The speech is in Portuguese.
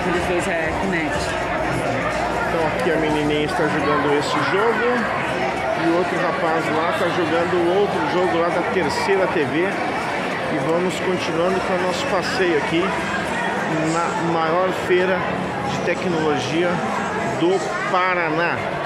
Eles dois é Kinect. Então aqui a menininha está jogando esse jogo e o outro rapaz lá está jogando outro jogo lá da Terceira TV. E vamos continuando com o nosso passeio aqui na maior feira de tecnologia do Paraná.